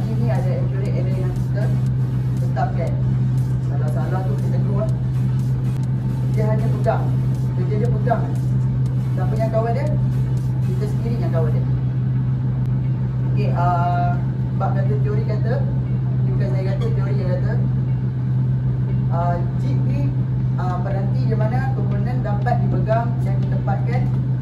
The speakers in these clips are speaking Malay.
G ni ada accurate area yang kita tetapkan. Kalau salah tu kita tegur. Dia hanya pegang. Kerja dia pegang. Siapa yang kawal dia? Kita sendiri yang kawal dia. Okey, bab kata teori kata, bukan saya kata, teori yang kata chip ni berhenti di mana komponen dapat dipegang dan ditempatkan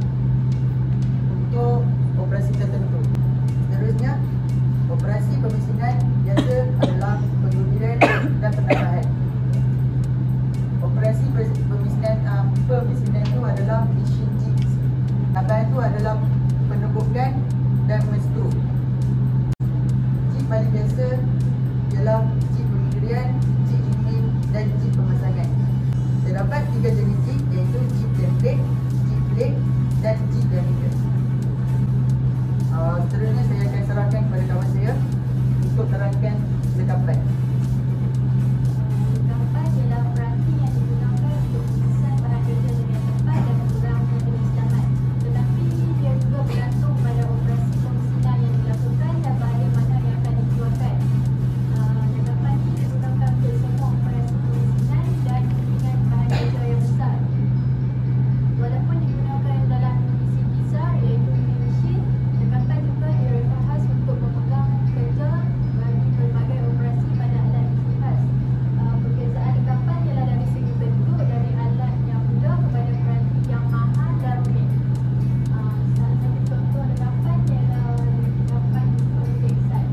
untuk operasi tertentu. Seterusnya, operasi pemesinan biasa adalah pengujian dan penambahan. Operasi pemesinan itu adalah machine chips. Tambahan itu adalah penubukan dan menstruktur. Chip paling biasa ialah chip pengujian, chip ingin dan chip pemasangan. Terdapat 3 jenis chip, iaitu chip template, chip plate dan chip diameter. Seterusnya saya akan serahkan kepada kawan saya untuk terangkan lekapan. Lekapan ialah peranti yang digunakan untuk memesan bahan kerja dengan tepat dan mengurangkan kesilapan. Tetapi dia juga bergantung pada operasi pemesinan yang dilakukan dan bahan mana yang akan dikeluarkan. Lekapan ini digunakan untuk semua operasi pemesinan dan dengan bahan kerja yang besar. Walaupun digunakan dalam misi besar iaitu mini mesin, lekapan juga direkod khas untuk memegang kerja bagi pelbagai operasi pada alat misi khas. Perbezaan lekapan ialah dari segi bentuk, dari alat yang mudah kepada peranti yang mahal dan rumit. Salah satu contoh lekapan ialah lekapan untuk Texas.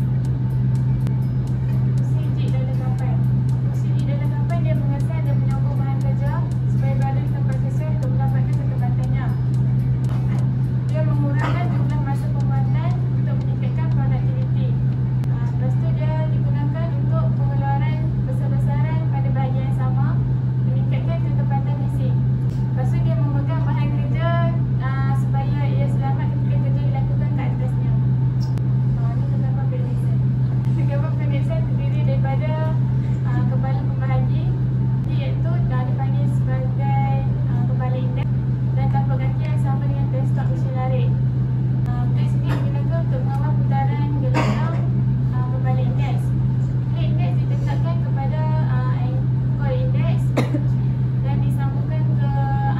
Mesin jig dan lekapan. Mesin jig dan lekapan dia mengesan dan menyambung bahan kerja supaya berada di tempat sesuai untuk mendapatkan ketepatannya. Dia mengurangkan jumlah masa pembuatan untuk meningkatkan produktiviti. Lepas tu dia digunakan untuk pengeluaran besar-besaran pada bahagian yang sama, meningkatkan ketepatan mesin. Lepas tu dia memegang bahan kerja supaya ia selamat ketika kerja dilakukan kat atasnya. Ini lekapan Pennison. Lekapan Pennison terdiri daripada kepala pembahagi, iaitu dipanggil sebagai kepala indeks, dan tapak kaki yang sama dengan desktop mesin larik. Plate sendiri digunakan untuk mengawal putaran gelendang kepala indeks. Plate indeks ditetapkan kepada anchor indeks dan disambungkan ke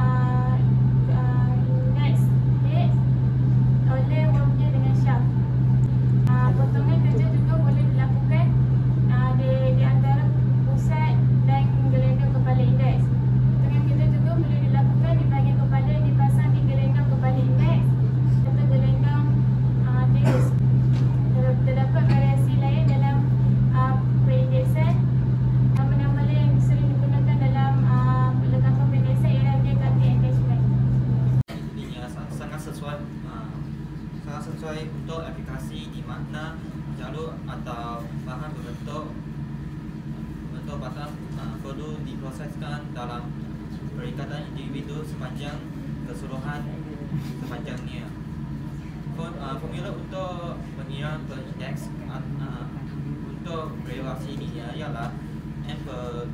indeks plate oleh wormgear dengan shaft. Potongan kerja juga boleh dilakukan di antara pusat dan gelendang kepala indeks. Potongan kerja juga boleh dilakukan di bahagian kepala yang dipasang di gelendang kepala indeks atau gelendang disk. Terdapat variasi lain dalam perindeksan. Nama-nama lain yang sering digunakan dalam lekapan perindeksan ialah gear cutting attachment. Ini sangat sesuai untuk aplikasi di mana jalur atau bahan berbentuk batang perlu diproseskan dalam perikatan individu sepanjang keseluruhan sepanjangnya. Formula untuk pengiran perindeks untuk relasi ini ialah M per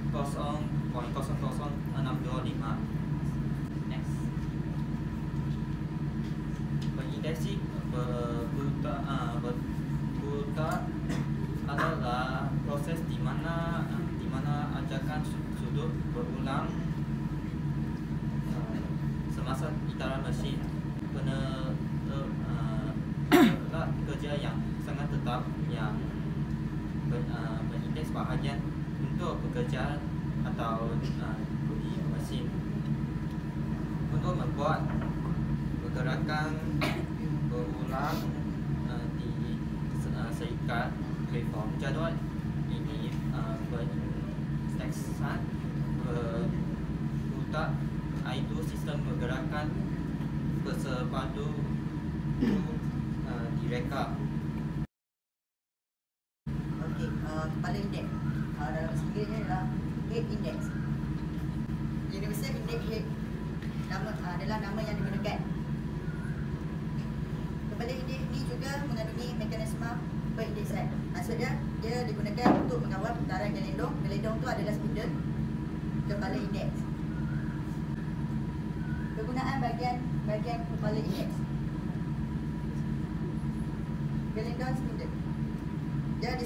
0.00625. Next. Pengindeksi berputar adalah proses di mana ajakan sudut berulang semasa putaran mesin. Alat kerja yang sangat tetap yang berindeks bahagian untuk pekerjaan atau di mesin untuk membuat pergerakan berulang di seikat waveform. Jadual ini berintekskan berputar, iaitu sistem pergerakan bersepadu direka. Okey, kepala indeks dalam bahasa Inggerisnya adalah head index. Universal Index Head adalah nama yang digunakan. Kepala indeks ini juga mengandungi mekanisme perindeksan. Maksudnya dia digunakan untuk mengawal putaran gelendong. Gelendong itu adalah spindle kepala indeks. Kegunaan bagian kepala indeks. Gelendong spindle.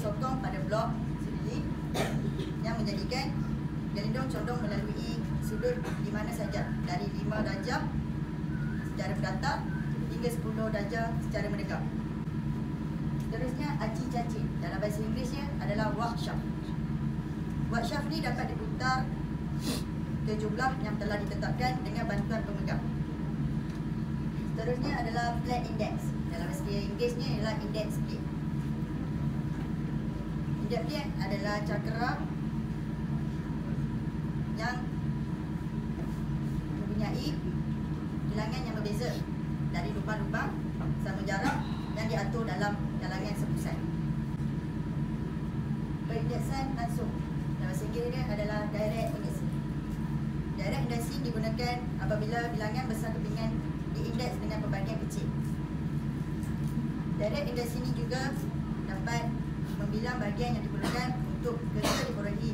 sokong pada blok sendiri yang menjadikan gelindong condong melalui sudut di mana saja dari 5 darjah secara berdatar hingga 10 darjah secara menegak. Seterusnya aci caci, dalam bahasa Inggerisnya adalah workshop. Workshop ni dapat diputar ke jumlah yang telah ditetapkan dengan bantuan pemegang. Seterusnya adalah plate index. Dalam bahasa Inggerisnya ialah index plate. Index plate adalah cakera yang mempunyai bilangan yang berbeza dari lubang-lubang sama jarak yang diatur dalam kalangan sepusat. Perindeksan langsung dalam bahasa Inggerisnya adalah direct indexing. Direct indexing digunakan apabila bilangan besar kepingan diindeks dengan pembagian kecil. Direct indexing ini juga dapat membilang bahagian yang diperlukan untuk kerja diperolehi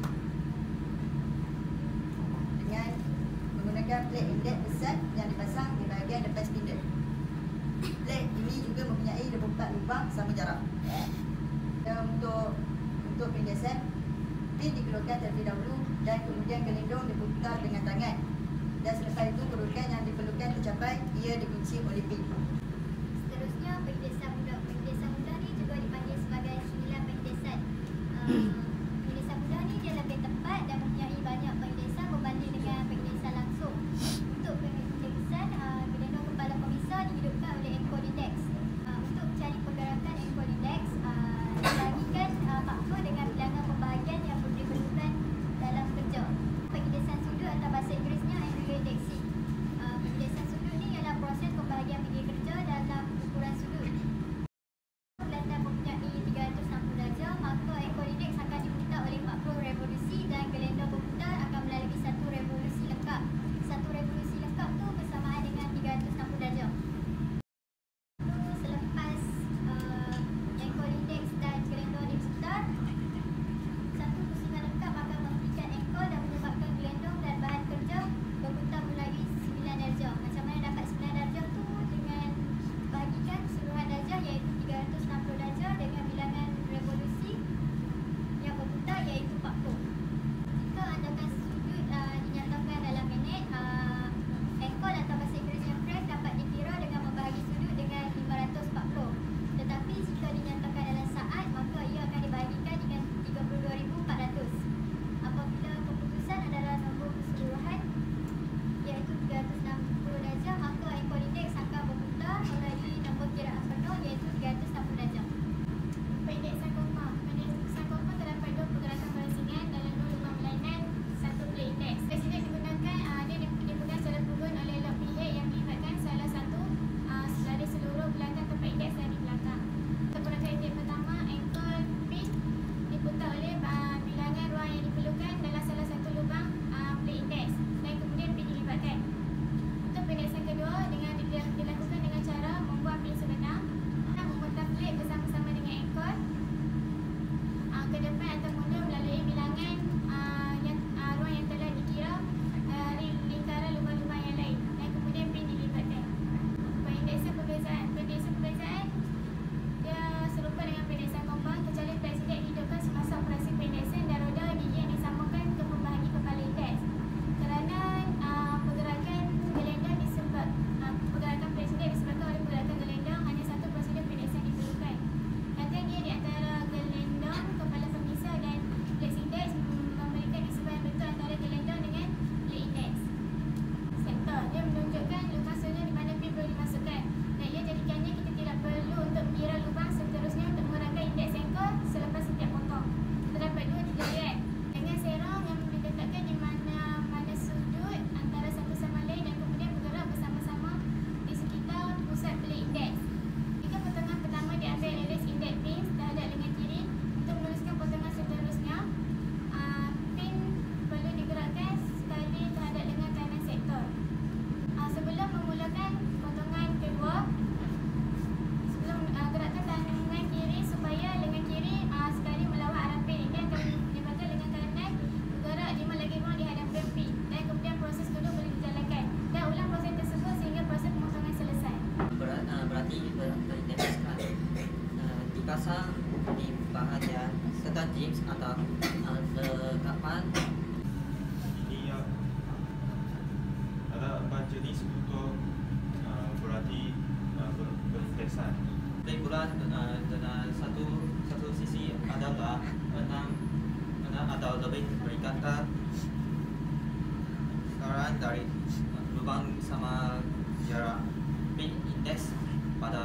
dengan menggunakan plate index besar yang dipasang di bahagian depan spindle. Plate ini juga mempunyai 24 lubang sama jarak. Dan untuk perindeksan, pin dikeluarkan terlebih dahulu dan kemudian gelindong diputar dengan tangan. Dan selepas itu kedudukan yang diperlukan tercapai, ia dikunci oleh pin. Seterusnya, perindeksan mudah. Perindeksan mudah ni juga dipanggil sebagai sembilan perindeksan. Perindeksan mudah ni dia lebih tepat dan mempunyai banyak perindeksan berbanding dengan perindeksan langsung. Untuk perindeksan, gelindong kepala pemisah dihidupkan oleh encode index. Untuk mencari pergerakan encode index, dibagikan faktor dengan bilangan pembahagian yang diperlukan dalam kerja. Perindeksan sudut atau bahasa Inggerisnya angular indexing. Perindeksan sudut ni ialah proses pembahagian media kerja atau lekapan. Ini ya ada 4 jenis untuk berarti berintesan. Plate bulat dengan satu sisi adalah 6 atau lebih berikatan. Sekarang dari lubang sama jarak plate index pada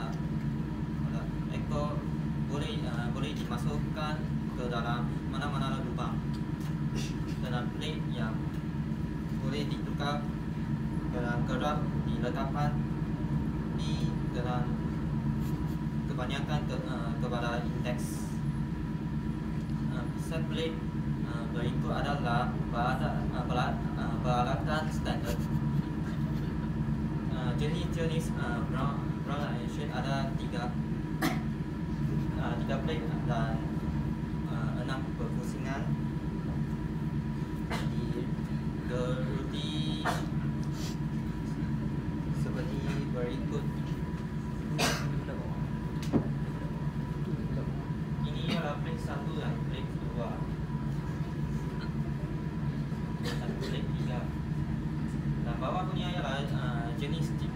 ekor boleh dimasukkan ke dalam mana-mana lubang dengan plate yang boleh ditukar dengan kerap dilekatkan di dalam kebanyakan kepada indeks. Set plate berikut adalah peralatan standard. Jenis brown shade ada 3 plate dan 6 perfusingan. Digeruti seperti berikut. Ini adalah plate 1 dan plate 2. Dan plate 3. Dan bawah punya ialah jenis titik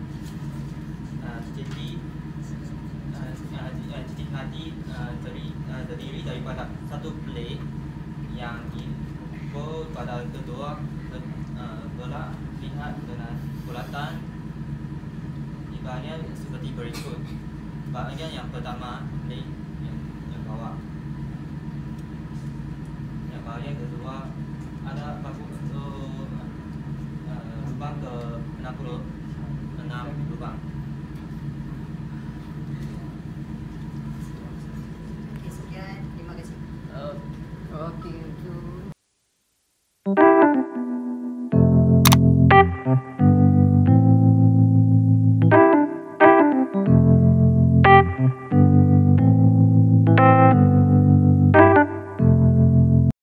nadi terdiri daripada satu plate yang dipukul pada kedua belah pihak dengan bulatan. Ibaratnya seperti berikut. Bahagian yang pertama plate yang bawah. Yang bahagian kedua ada lubang ke 66 lubang. Okey, sekian. Terima kasih. Okay, itu.